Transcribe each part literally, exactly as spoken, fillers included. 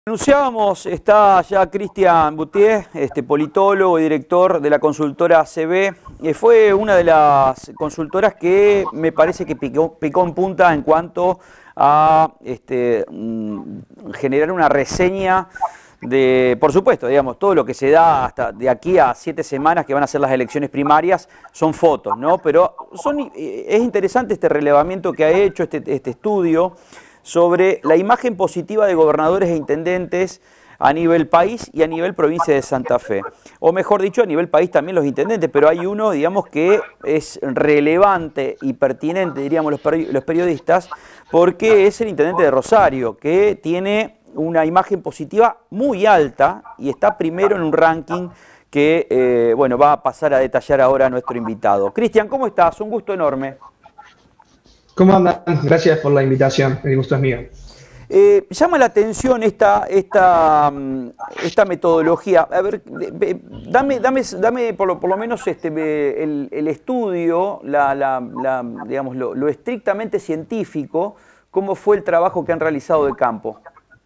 Anunciábamos, está ya Cristian Boutier, este politólogo y director de la consultora C B. Eh, fue una de las consultoras que me parece que picó, picó en punta en cuanto a este, generar una reseña de, por supuesto, digamos, todo lo que se da hasta de aquí a siete semanas que van a ser las elecciones primarias son fotos, ¿no? Pero son, es interesante este relevamiento que ha hecho, este, este estudio, sobre la imagen positiva de gobernadores e intendentes a nivel país y a nivel provincia de Santa Fe. O mejor dicho, a nivel país también los intendentes, pero hay uno, digamos, que es relevante y pertinente, diríamos los, peri los periodistas, porque es el intendente de Rosario, que tiene una imagen positiva muy alta y está primero en un ranking que, eh, bueno, va a pasar a detallar ahora nuestro invitado. Cristian, ¿cómo estás? Un gusto enorme. ¿Cómo andan? Gracias por la invitación, el gusto es mío. Eh, llama la atención esta, esta, esta metodología. A ver, dame, dame, dame por, lo, por lo menos este, el, el estudio, la, la, la, digamos, lo, lo estrictamente científico, cómo fue el trabajo que han realizado de campo.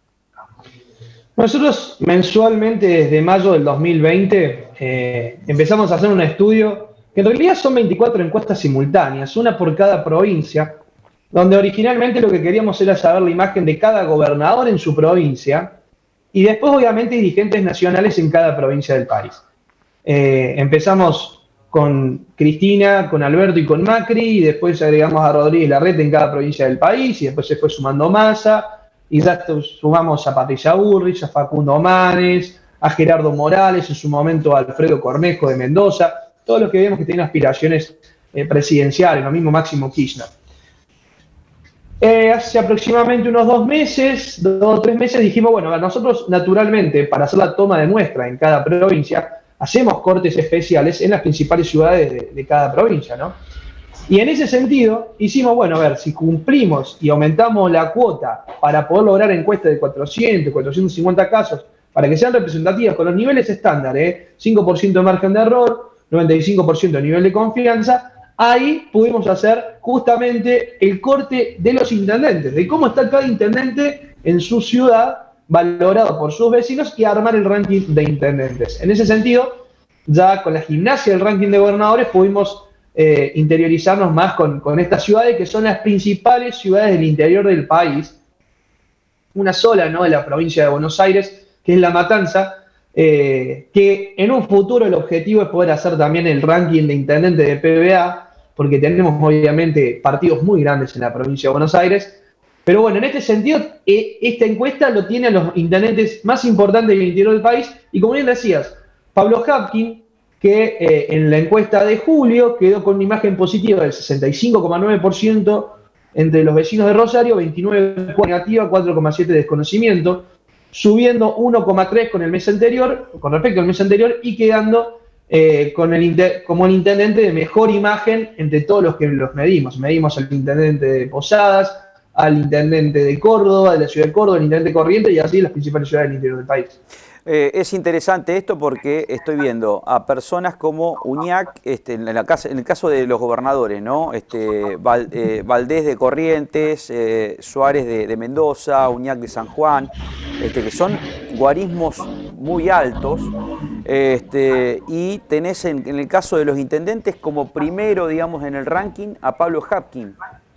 Nosotros mensualmente desde mayo del dos mil veinte eh, empezamos a hacer un estudio que en realidad son veinticuatro encuestas simultáneas, una por cada provincia, donde originalmente lo que queríamos era saber la imagen de cada gobernador en su provincia y después obviamente dirigentes nacionales en cada provincia del país. Eh, empezamos con Cristina, con Alberto y con Macri, y después agregamos a Rodríguez Larreta en cada provincia del país, y después se fue sumando Massa, y ya sumamos a Patricia Bullrich, a Facundo Manes, a Gerardo Morales, en su momento a Alfredo Cornejo de Mendoza, todos los que vemos que tienen aspiraciones eh, presidenciales, lo mismo Máximo Kirchner. Eh, hace aproximadamente unos dos meses, dos o tres meses, dijimos, bueno, nosotros naturalmente, para hacer la toma de muestra en cada provincia, hacemos cortes especiales en las principales ciudades de, de cada provincia, ¿no? Y en ese sentido, hicimos, bueno, a ver, si cumplimos y aumentamos la cuota para poder lograr encuestas de cuatrocientos, cuatrocientos cincuenta casos, para que sean representativas con los niveles estándar, ¿eh? cinco por ciento de margen de error, noventa y cinco por ciento de nivel de confianza, ahí pudimos hacer justamente el corte de los intendentes, de cómo está cada intendente en su ciudad, valorado por sus vecinos, y armar el ranking de intendentes. En ese sentido, ya con la gimnasia del ranking de gobernadores pudimos eh, interiorizarnos más con, con estas ciudades que son las principales ciudades del interior del país. Una sola, ¿no?, de la provincia de Buenos Aires, que es La Matanza, Eh, que en un futuro el objetivo es poder hacer también el ranking de intendente de P B A, porque tenemos obviamente partidos muy grandes en la provincia de Buenos Aires, pero bueno, en este sentido, eh, esta encuesta lo tiene a los intendentes más importantes del interior del país, y como bien decías, Pablo Hapkin, que eh, en la encuesta de julio quedó con una imagen positiva del sesenta y cinco coma nueve por ciento entre los vecinos de Rosario, veintinueve por ciento negativa, cuatro coma siete por ciento de desconocimiento, subiendo uno coma tres con el mes anterior, con respecto al mes anterior, y quedando eh, con el inter, como el intendente de mejor imagen entre todos los que los medimos. Medimos al intendente de Posadas, al intendente de Córdoba, de la ciudad de Córdoba, al intendente de Corrientes, y así las principales ciudades del interior del país. Eh, es interesante esto porque estoy viendo a personas como Uñac, este, en, la casa, en el caso de los gobernadores, ¿no? Este, Val, eh, Valdés de Corrientes, eh, Suárez de, de Mendoza, Uñac de San Juan, este, que son guarismos muy altos, este, y tenés en, en el caso de los intendentes como primero, digamos, en el ranking a Pablo Hapkin.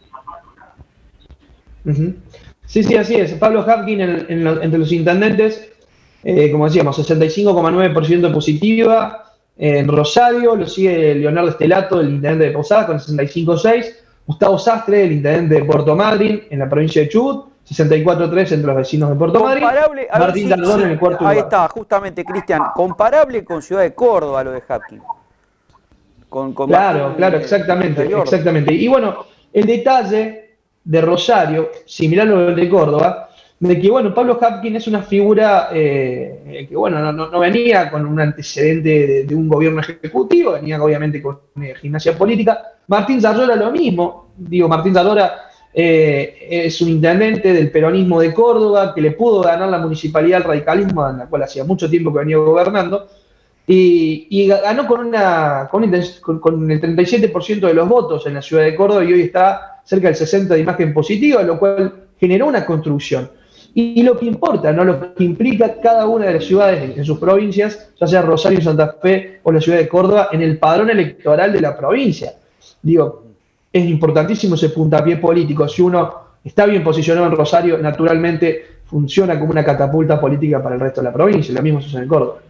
Uh-huh. Sí, sí, así es. Pablo Hapkin en, en lo, entre los intendentes, Eh, como decíamos, sesenta y cinco coma nueve por ciento positiva. En Rosario lo sigue Leonardo Estelato, el intendente de Posadas, con sesenta y cinco coma seis por ciento. Gustavo Sastre, el intendente de Puerto Madryn, en la provincia de Chubut, sesenta y cuatro coma tres por ciento entre los vecinos de Puerto Madryn. Martín sí, Tardón sí, en el cuarto ahí lugar. está, justamente, Cristian, comparable con Ciudad de Córdoba lo de Hapkin. Con, con claro, Martín, claro, exactamente, interior. exactamente. Y bueno, el detalle de Rosario, similar a lo de Córdoba, de que, bueno, Pablo Hapkin es una figura eh, que, bueno, no, no, no venía con un antecedente de, de un gobierno ejecutivo, venía obviamente con eh, gimnasia política. Martín Zarlora lo mismo, digo, Martín Zarlora eh, es un intendente del peronismo de Córdoba, que le pudo ganar la municipalidad al radicalismo, en la cual hacía mucho tiempo que venía gobernando, y, y ganó con, una, con, con, con el treinta y siete por ciento de los votos en la ciudad de Córdoba, y hoy está cerca del sesenta por ciento de imagen positiva, lo cual generó una construcción. y, y lo que importa, ¿no? Lo que implica cada una de las ciudades en, en sus provincias, ya sea Rosario, Santa Fe o la ciudad de Córdoba, en el padrón electoral de la provincia. Digo, es importantísimo ese puntapié político. Si uno está bien posicionado en Rosario, naturalmente funciona como una catapulta política para el resto de la provincia. Lo mismo sucede en Córdoba.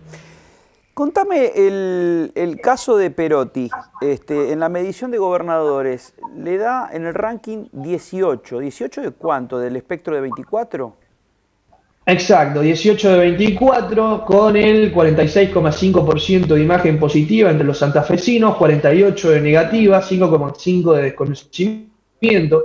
Contame el, el caso de Perotti. Este, en la medición de gobernadores, le da en el ranking dieciocho. ¿dieciocho de cuánto? ¿Del espectro de veinticuatro? Exacto, dieciocho de veinticuatro, con el cuarenta y seis coma cinco por ciento de imagen positiva entre los santafesinos, cuarenta y ocho de negativa, cinco coma cinco de desconocimiento,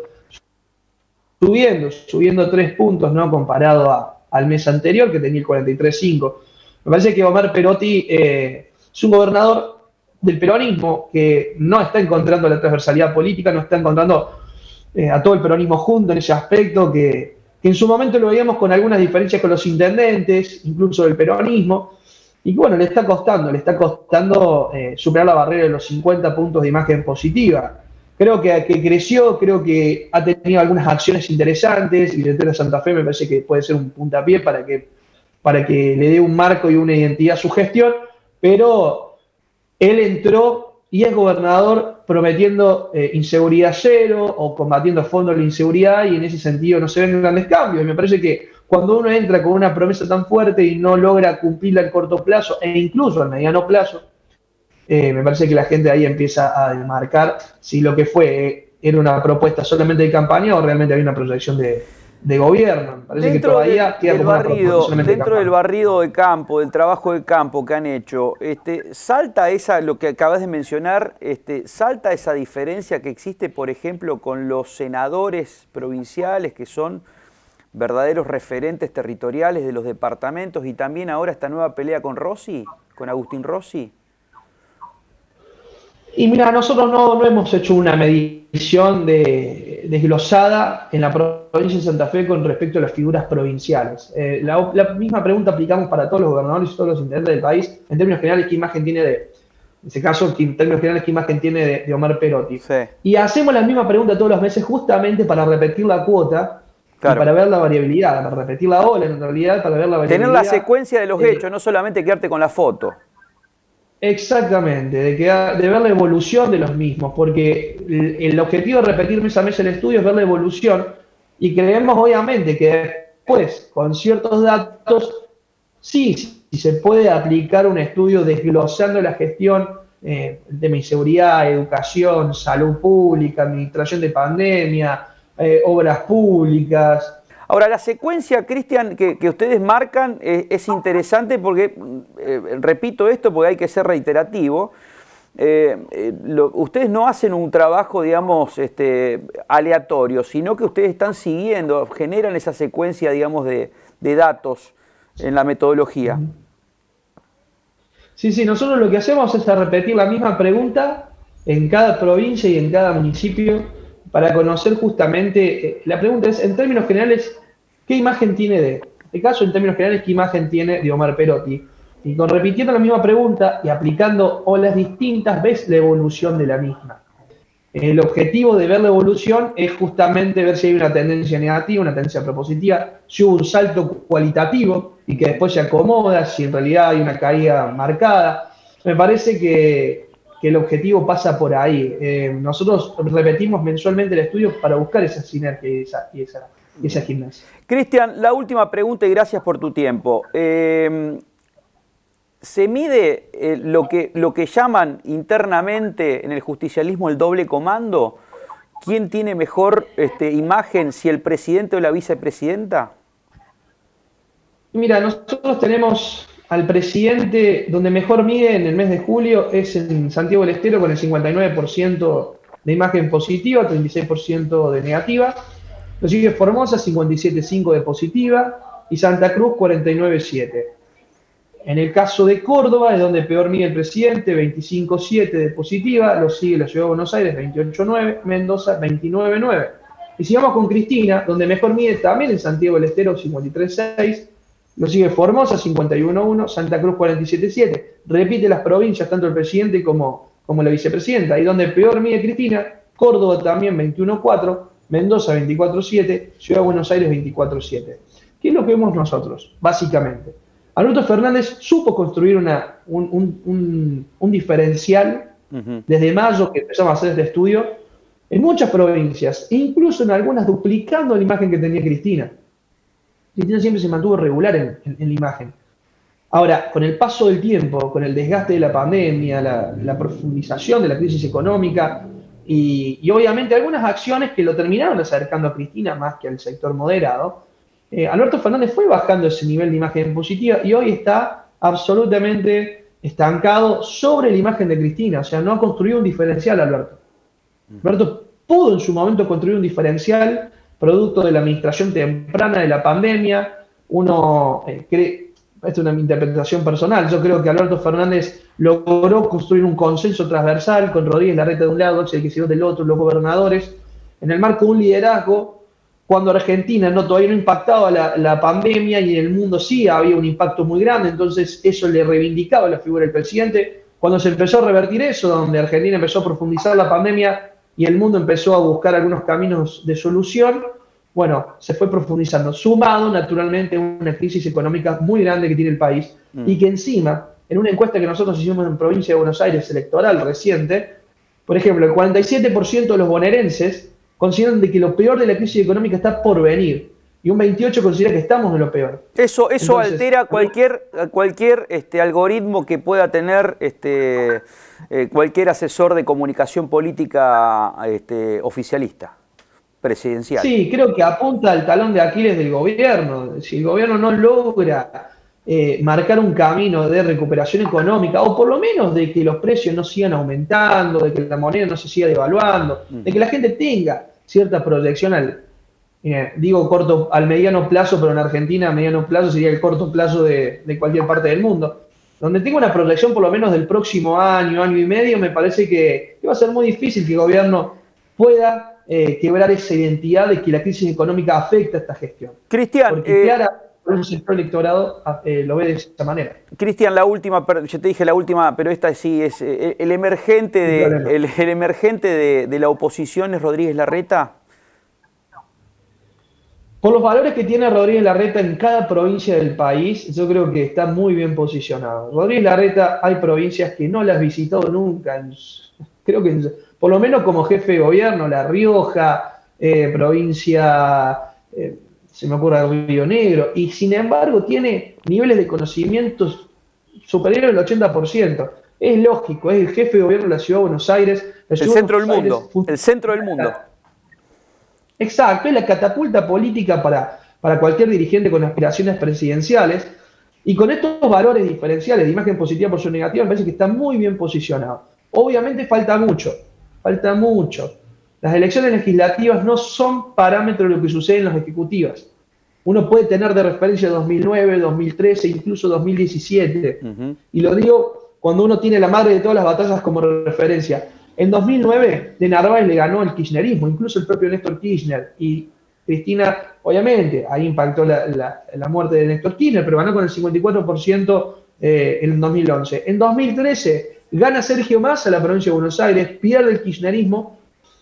subiendo, subiendo tres puntos, ¿no? Comparado a, al mes anterior, que tenía el cuarenta y tres coma cinco. Me parece que Omar Perotti eh, es un gobernador del peronismo que no está encontrando la transversalidad política, no está encontrando eh, a todo el peronismo junto en ese aspecto que... que en su momento lo veíamos con algunas diferencias con los intendentes, incluso del peronismo, y que bueno, le está costando, le está costando eh, superar la barrera de los cincuenta puntos de imagen positiva. Creo que, que creció, creo que ha tenido algunas acciones interesantes, y el de Santa Fe me parece que puede ser un puntapié para que, para que le dé un marco y una identidad a su gestión, pero él entró y es gobernador prometiendo eh, inseguridad cero o combatiendo a fondo la inseguridad, y en ese sentido no se ven grandes cambios. Y me parece que cuando uno entra con una promesa tan fuerte y no logra cumplirla a corto plazo e incluso a mediano plazo, eh, me parece que la gente ahí empieza a demarcar si lo que fue eh, era una propuesta solamente de campaña o realmente había una proyección de, de gobierno. Me parece dentro que todavía del, queda del como barrido, una dentro de del barrido de campo, del trabajo de campo que han hecho, este, salta esa, lo que acabas de mencionar, este, salta esa diferencia que existe, por ejemplo, con los senadores provinciales, que son verdaderos referentes territoriales de los departamentos, y también ahora esta nueva pelea con Rossi, con Agustín Rossi. Y mira, nosotros no, no hemos hecho una medición de, desglosada en la provincia de Santa Fe con respecto a las figuras provinciales. Eh, la, la misma pregunta aplicamos para todos los gobernadores y todos los intendentes del país, en términos generales, qué imagen tiene de, en ese caso, en términos generales, qué imagen tiene de, de Omar Perotti. Sí. Y hacemos la misma pregunta todos los meses justamente para repetir la cuota, claro, y para ver la variabilidad, para repetir la ola en realidad, para ver la variabilidad. Tener la secuencia de los eh, hechos, no solamente quedarte con la foto. Exactamente, de, que, de ver la evolución de los mismos, porque el, el objetivo de repetir mes a mes el estudio es ver la evolución, y creemos obviamente que después, con ciertos datos, sí, sí se puede aplicar un estudio desglosando la gestión, eh, el tema de inseguridad, educación, salud pública, administración de pandemia, eh, obras públicas. Ahora, la secuencia, Cristian, que, que ustedes marcan eh, es interesante porque, eh, repito esto porque hay que ser reiterativo, eh, eh, lo, ustedes no hacen un trabajo, digamos, este, aleatorio, sino que ustedes están siguiendo, generan esa secuencia, digamos, de, de datos en la metodología. Sí, sí, nosotros lo que hacemos es repetir la misma pregunta en cada provincia y en cada municipio, para conocer justamente, eh, la pregunta es, en términos generales, ¿qué imagen tiene de, en este caso, en términos generales, qué imagen tiene de Omar Perotti? Y con repitiendo la misma pregunta y aplicando olas distintas, ves la evolución de la misma. El objetivo de ver la evolución es justamente ver si hay una tendencia negativa, una tendencia propositiva, si hubo un salto cualitativo y que después se acomoda, si en realidad hay una caída marcada. Me parece que... que el objetivo pasa por ahí. Eh, nosotros repetimos mensualmente el estudio para buscar esa sinergia y esa, y esa, y esa gimnasia. Cristian, la última pregunta y gracias por tu tiempo. Eh, ¿Se mide eh, lo, que, lo que llaman internamente en el justicialismo el doble comando? ¿Quién tiene mejor este, imagen, si el presidente o la vicepresidenta? Mira, nosotros tenemos... al presidente, donde mejor mide en el mes de julio es en Santiago del Estero, con el cincuenta y nueve por ciento de imagen positiva, treinta y seis por ciento de negativa. Lo sigue Formosa, cincuenta y siete coma cinco por ciento de positiva, y Santa Cruz, cuarenta y nueve coma siete por ciento. En el caso de Córdoba, es donde peor mide el presidente, veinticinco coma siete por ciento de positiva, lo sigue la Ciudad de Buenos Aires, veintiocho coma nueve por ciento, Mendoza, veintinueve coma nueve por ciento. Y sigamos con Cristina, donde mejor mide también en Santiago del Estero, cincuenta y tres coma seis por ciento, lo sigue Formosa, cincuenta y uno coma uno por ciento, Santa Cruz, cuarenta y siete coma siete por ciento. Repite las provincias, tanto el presidente como, como la vicepresidenta. Y donde peor mide Cristina, Córdoba también veintiuno coma cuatro por ciento, Mendoza veinticuatro coma siete por ciento, Ciudad de Buenos Aires veinticuatro coma siete por ciento. ¿Qué es lo que vemos nosotros, básicamente? Alberto Fernández supo construir una, un, un, un, un diferencial uh-huh. desde mayo que empezamos a hacer este estudio en muchas provincias, incluso en algunas duplicando la imagen que tenía Cristina. Cristina siempre se mantuvo regular en, en, en la imagen. Ahora, con el paso del tiempo, con el desgaste de la pandemia, la, la profundización de la crisis económica y, y obviamente algunas acciones que lo terminaron acercando a Cristina más que al sector moderado, eh, Alberto Fernández fue bajando ese nivel de imagen positiva y hoy está absolutamente estancado sobre la imagen de Cristina. O sea, no ha construido un diferencial, Alberto. Alberto pudo en su momento construir un diferencial producto de la administración temprana de la pandemia. Uno eh, cree... Esta es una interpretación personal. Yo creo que Alberto Fernández logró construir un consenso transversal con Rodríguez Larreta de un lado, Axel Kicillof del otro, los gobernadores, en el marco de un liderazgo, cuando Argentina no todavía no impactaba la, la pandemia y en el mundo sí había un impacto muy grande, entonces eso le reivindicaba la figura del presidente. Cuando se empezó a revertir eso, donde Argentina empezó a profundizar la pandemia y el mundo empezó a buscar algunos caminos de solución, bueno, se fue profundizando, sumado naturalmente a una crisis económica muy grande que tiene el país mm. y que encima, en una encuesta que nosotros hicimos en provincia de Buenos Aires, electoral reciente, por ejemplo, el cuarenta y siete por ciento de los bonaerenses consideran de que lo peor de la crisis económica está por venir y un veintiocho por ciento considera que estamos en lo peor. Eso, eso Entonces, altera cualquier, cualquier este, algoritmo que pueda tener este, eh, cualquier asesor de comunicación política este, oficialista. Presidencial. Sí, creo que apunta al talón de Aquiles del gobierno. Si el gobierno no logra eh, marcar un camino de recuperación económica, o por lo menos de que los precios no sigan aumentando, de que la moneda no se siga devaluando, mm. de que la gente tenga cierta proyección al, eh, digo corto, al mediano plazo, pero en Argentina a mediano plazo sería el corto plazo de, de cualquier parte del mundo, donde tenga una proyección por lo menos del próximo año, año y medio, me parece que, que va a ser muy difícil que el gobierno pueda Eh, quebrar esa identidad de que la crisis económica afecta a esta gestión. Cristian, porque eh, Clara, por un sector electorado eh, lo ve de esa manera. Cristian, la última, yo te dije la última, pero esta sí es eh, el emergente de, el, el emergente de, de la oposición es Rodríguez Larreta. Por los valores que tiene Rodríguez Larreta en cada provincia del país, yo creo que está muy bien posicionado. Rodríguez Larreta, hay provincias que no las visitó nunca, creo que por lo menos como jefe de gobierno, La Rioja, eh, provincia, eh, se me ocurre Río Negro, y sin embargo tiene niveles de conocimientos superiores al ochenta por ciento. Es lógico, es el jefe de gobierno de la Ciudad de Buenos Aires. El centro del mundo, el centro del mundo. Exacto, es la catapulta política para, para cualquier dirigente con aspiraciones presidenciales, y con estos valores diferenciales de imagen positiva por su negativa, me parece que está muy bien posicionado. Obviamente falta mucho. Falta mucho. Las elecciones legislativas no son parámetros de lo que sucede en las ejecutivas. Uno puede tener de referencia dos mil nueve, dos mil trece, incluso dos mil diecisiete. Uh-huh. Y lo digo cuando uno tiene la madre de todas las batallas como referencia. En dos mil nueve, de Narváez le ganó el kirchnerismo, incluso el propio Néstor Kirchner. Y Cristina, obviamente, ahí impactó la, la, la muerte de Néstor Kirchner, pero ganó con el cincuenta y cuatro por ciento eh, en dos mil once. En dos mil trece... gana Sergio Massa la provincia de Buenos Aires, pierde el kirchnerismo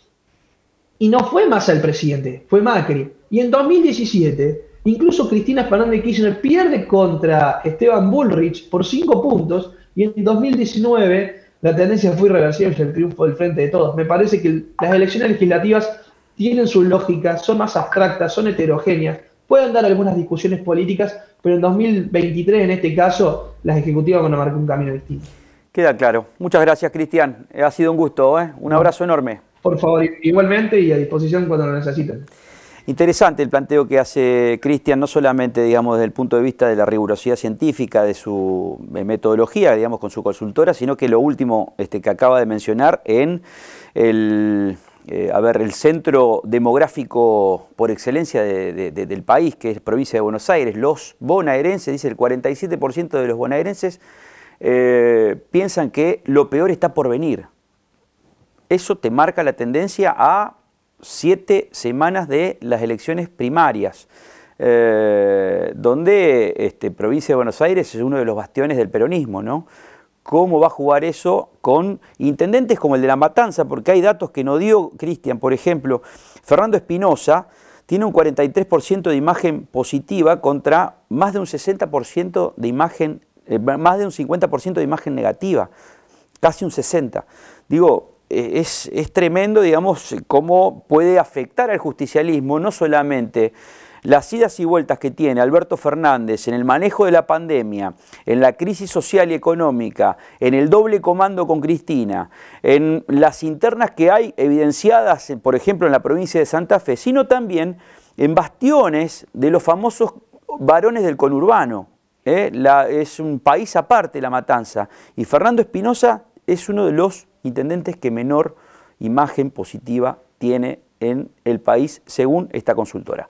y no fue Massa el presidente, fue Macri. Y en dos mil diecisiete, incluso Cristina Fernández de Kirchner pierde contra Esteban Bullrich por cinco puntos y en dos mil diecinueve la tendencia fue irreversible, el triunfo del Frente de Todos. Me parece que las elecciones legislativas tienen su lógica, son más abstractas, son heterogéneas, pueden dar algunas discusiones políticas, pero en dos mil veintitrés, en este caso, las ejecutivas van a marcar un camino distinto. Queda claro. Muchas gracias, Cristian. Ha sido un gusto, ¿eh? Un abrazo enorme. Por favor, igualmente y a disposición cuando lo necesiten. Interesante el planteo que hace Cristian, no solamente digamos, desde el punto de vista de la rigurosidad científica, de su metodología, digamos, con su consultora, sino que lo último este, que acaba de mencionar en el, eh, a ver, el centro demográfico por excelencia de, de, de, del país, que es provincia de Buenos Aires, los bonaerenses, dice el cuarenta y siete por ciento de los bonaerenses, Eh, piensan que lo peor está por venir. Eso te marca la tendencia a siete semanas de las elecciones primarias, eh, donde este, provincia de Buenos Aires es uno de los bastiones del peronismo, ¿no? ¿Cómo va a jugar eso con intendentes como el de La Matanza? Porque hay datos que no dio Cristian, por ejemplo, Fernando Espinosa tiene un cuarenta y tres por ciento de imagen positiva contra más de un sesenta por ciento de imagen, eh, más de un cincuenta por ciento de imagen negativa, casi un sesenta por ciento. Digo, eh, es, es tremendo, digamos, cómo puede afectar al justicialismo, no solamente las idas y vueltas que tiene Alberto Fernández en el manejo de la pandemia, en la crisis social y económica, en el doble comando con Cristina, en las internas que hay evidenciadas, por ejemplo, en la provincia de Santa Fe, sino también en bastiones de los famosos varones del conurbano. ¿eh? La, es un país aparte La Matanza. Y Fernando Espinosa es uno de los intendentes que menor imagen positiva tiene en el país, según esta consultora.